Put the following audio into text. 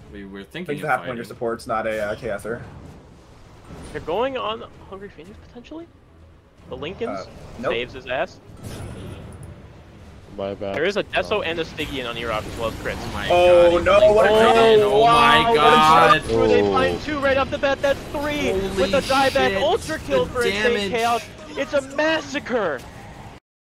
We were thinking Things of that happen when fighting. your support's not a KSer. They're going on Hungry Phoenix potentially? The Lincolns nope. saves his ass. My bad. There is a Deso and a Stygian on Europe as well as crits. Oh my Oh, god. no, what a Lincoln. crit. Oh my god. Wow, they find 2 right off the bat. That's 3 Holy with the dieback shit. ultra kill The for Insane damage. Chaos. It's a massacre.